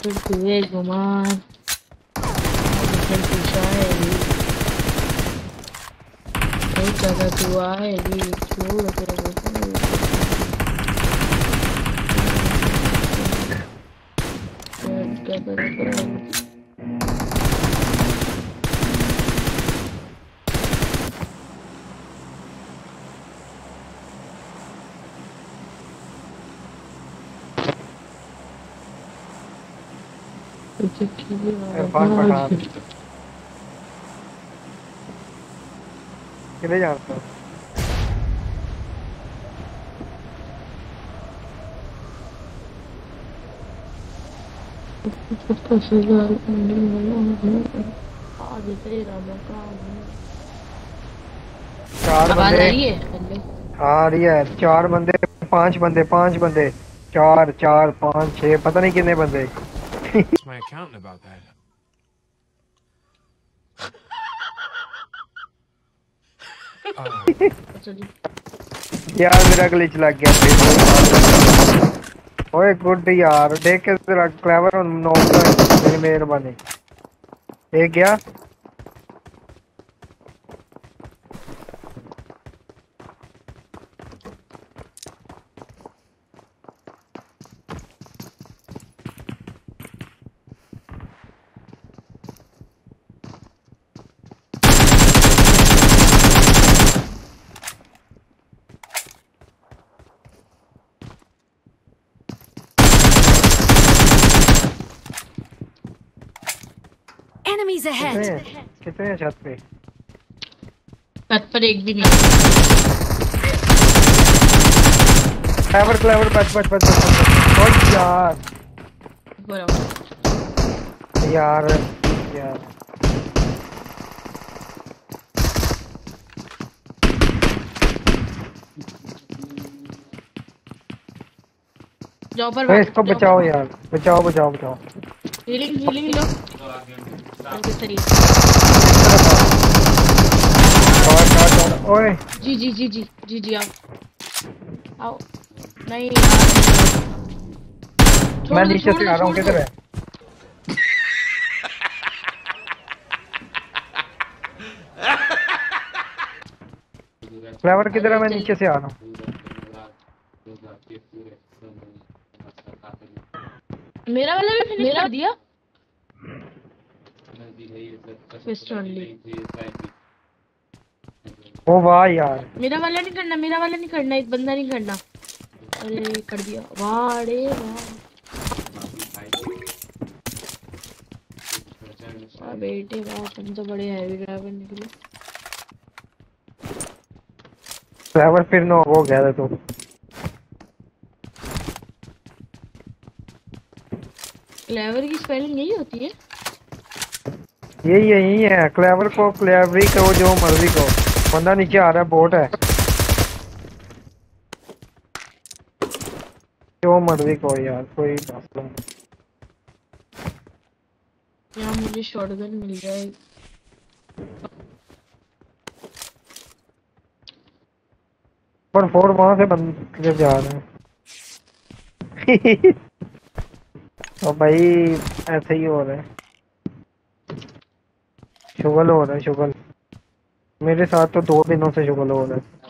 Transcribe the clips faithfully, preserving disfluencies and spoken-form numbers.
फिर तुझे गुमान फिर पूछाएगी बहुत ज्यादा तू आएगी छोड़ तेरे क्या करें किधर जाता हूँ चार बंदे आ रही है चार बंदे पांच बंदे पांच बंदे चार चार पांच छह पता नहीं कितने बंदे my accountant about that. यार मेरा ग्लिच लग गया ओए गुड यार देख के तेरा क्लेवर और नॉक मेरी मेहरबानी एक गया Enemies ahead. कितने हैं छत पे छत पर एक भी नहीं क्लेवर क्लेवर बच बच बच बच यार यार यार जाओ पर इसको बचाओ यार बचाओ बचाओ बचाओ हीलिंग हीलिंग लो ओए जी जी जी जी जी जी आओ आओ नहीं मैं नीचे से आ रहा हूँ किधर है फ्लेवर किधर है मैं नीचे से आ रहा हूँ मेरा वाला भी फिनिश कर दिया ओ वाह यार मेरा वाला नहीं करना मेरा वाला नहीं करना एक बंदा नहीं करना अरे कर दिया वाह अरे वाह बेटे वाह तुम तो बड़े हैवी ड्राइवर निकले ड्राइवर फिर नो हो गया था तो क्लेवर की स्पेलिंग यही होती है यही यही है क्लेवर को क्लेवरी करो जो मर्जी को बंदा नीचे आ रहा है बोट है जो मर्जी को यार कोई मसला नहीं यहाँ मुझे शॉटगन मिल जाए पर फोर वहां से बंदे जा रहे हैं तो भाई ऐसे ही हो रहा है शुगल हो रहा है शुगल मेरे साथ तो दो दिनों से शुगल हो रहा है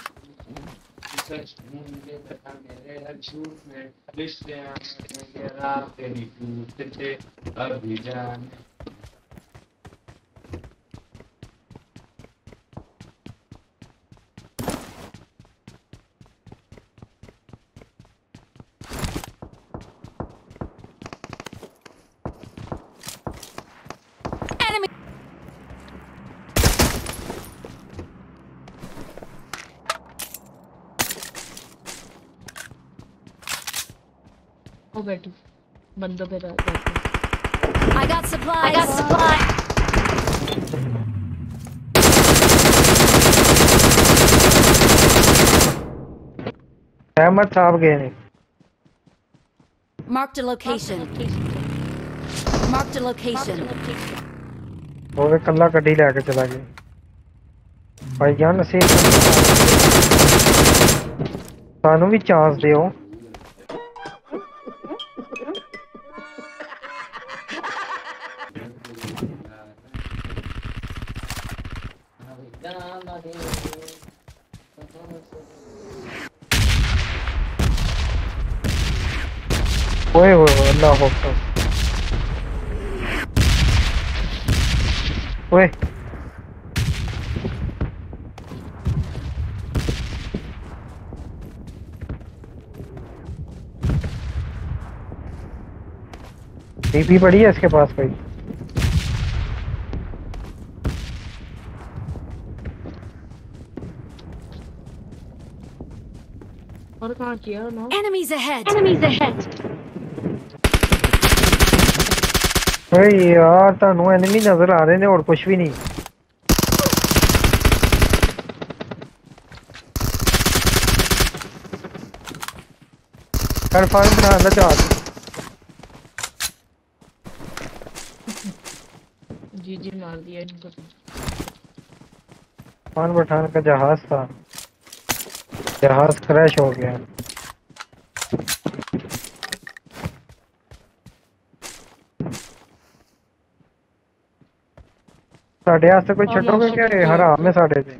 ओ बैठो बंदों पे रहते I got supplies. I got supplies. Ahmad साहब गए नहीं Marked a location. Marked a location. वो कल्ला गड्डी लेके चला गया भाई जान से सानू भी चांस दियो ओए ओए ओए, अल्लाह अकबर। ओए टीपी पड़ी है इसके पास कोई? और कहाँ किया ना? Enemies ahead! Enemies ahead. ओए यार ਤੁਹਾਨੂੰ एनिमी नजर आ रहे ने और कुछ भी नहीं। कर फार्म बना ला जहाज। जी जी मार दिया इनको तो। फार्म पठान का जहाज था, जहाज क्रैश हो गया। साढ़े आस्ते कोई और छटोगे मौसम क्या? ठीक है। हराम है साढ़े से।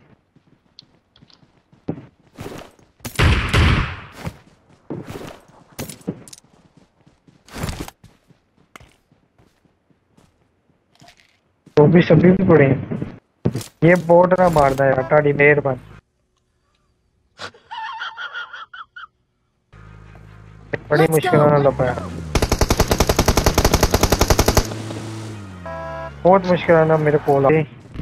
तो भी सभी भी पड़े हैं। ये बोट ना मारना यार, ताड़ी मेहरबान। बड़ी Let's मुश्किल go! ना लपाया, बहुत मुश्किल ना मेरे को लगी।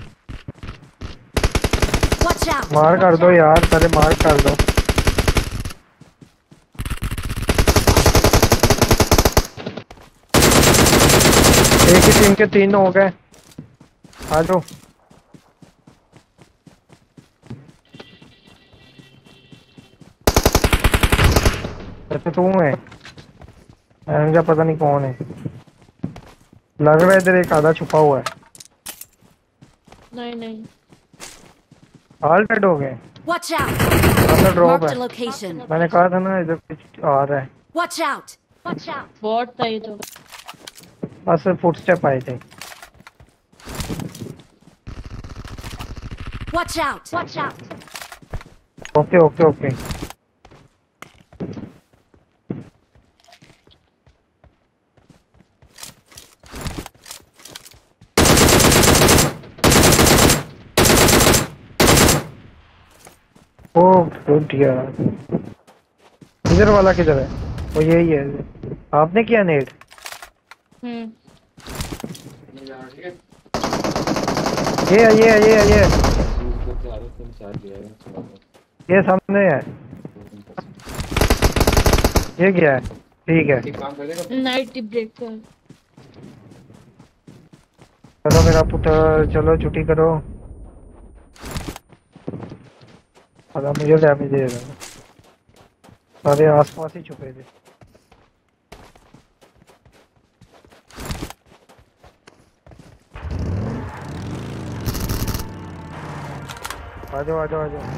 Watch out! मार कर दो यार, पहले मार कर दो। एक ही टीम के तीन हो गए। आ जाओ। अच्छा तू है, मुझे पता नहीं कौन है। लग रहा है इधर एक आधा छुपा हुआ है। नहीं नहीं। ऑल डेड हो गए। Watch out! अंदर ड्रॉप Marked है। a location. मैंने कहा था ना इधर कुछ आ रहा है। Watch out! Watch out! Bot था ये तो। बस फुटस्टेप आए थे। Watch out! Watch out! Okay okay okay. Oh good यार। इधर वाला किधर है? वो यही है। आपने किया नेट? हम्म। ये है ये है ये है ये है। ये सामने है। ये क्या है? ठीक है। नाइट ब्रेक कर। चलो मेरा पुत्र, चलो छुट्टी करो। अगर मुझे डैमेज दे रहा है। सारे आसपास ही छुपे थे। आ जाओ आ जाओ आ जाओ।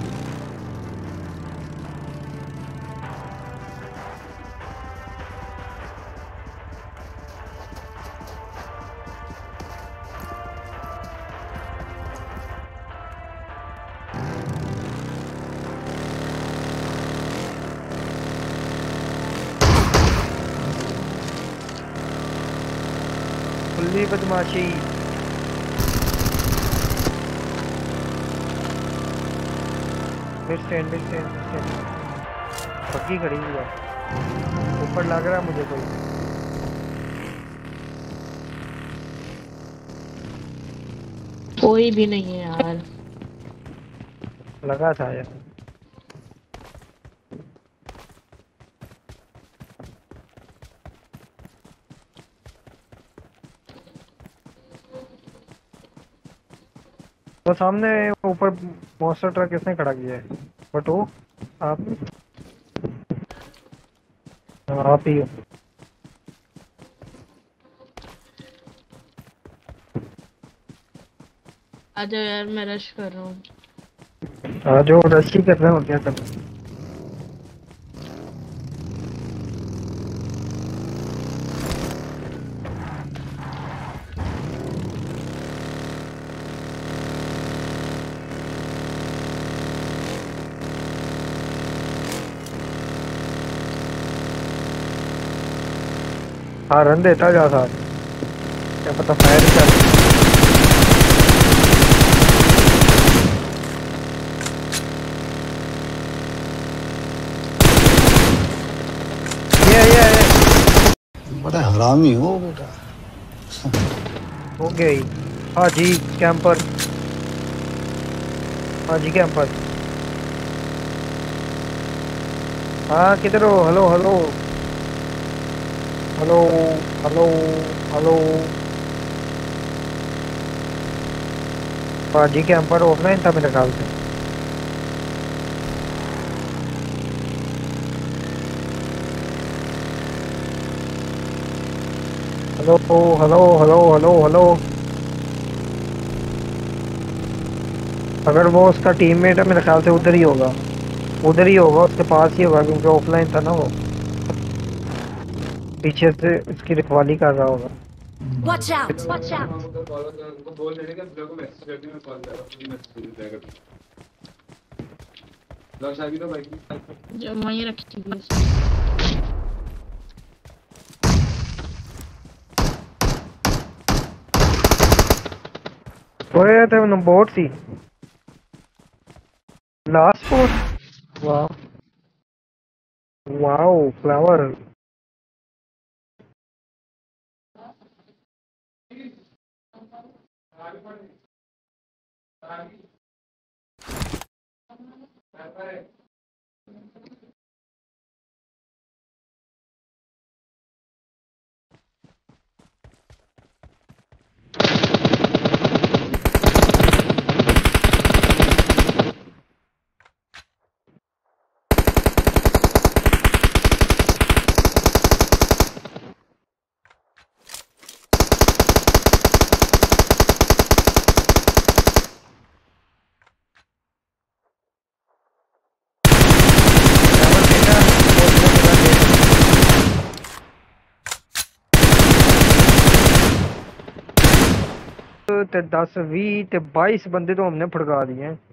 खुली बदमाशी। फिर स्टैंड फिर स्टैंड फिर स्टैंड। पक्की खड़ी हुई है। ऊपर लग रहा है मुझे कोई। कोई भी नहीं है यार। लगा था यार। तो सामने ऊपर मॉन्स्टर ट्रक किसने खड़ा किया है? बट वो आप हाँ, आप ही हो। आ जाओ यार, मैं रश कर रहा हूँ। हाँ जो रश ही कर रहे हो क्या कर रहे हो? हारन देता जा साथ, क्या पता फायर चल। ये ये ये बड़ा हरामी हो बेटा। हो गई। हाँ जी कैंपर, हाँ जी कैंपर। हाँ किधर हो? Hello hello hello hello hello. हाँ जी कैंपर ऑफलाइन था मेरे ख्याल से। Hello hello hello hello hello. अगर वो उसका टीममेट है मेरे ख्याल से उधर ही होगा, उधर ही होगा, उसके पास ही होगा क्योंकि ऑफलाइन था ना वो, पीछे से उसकी रखवाली कर रहा होगा। Watch out! Watch out! जो वहीं रखी हुई है उसने। ओए थे वो बोट सी लास्ट बोट। वाह वाओ फ्लावर। ते दस भी ते बाईस बंदे तो हमने फड़का दिए हैं।